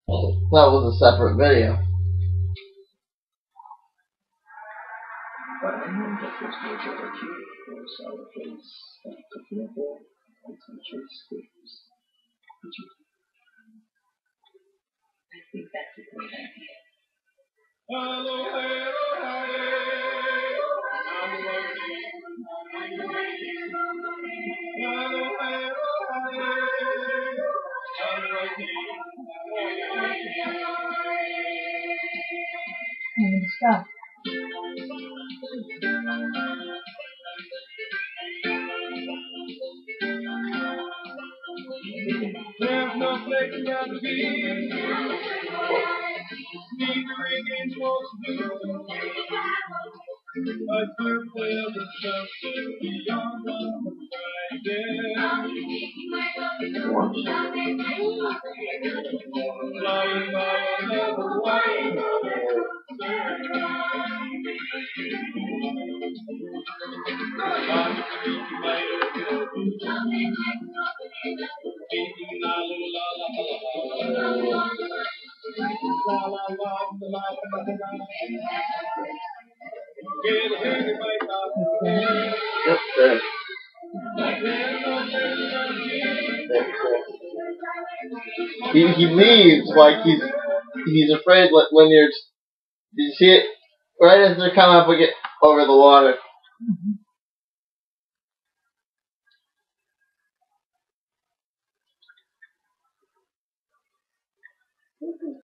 That was a separate video. I think that's a great idea. Stop. There's no place to be. Need to ring in close to a good will is something beyond the flying by another way. Yep, there. He leaves like he's afraid when you're. Did you see it? Right as they're coming up over the water.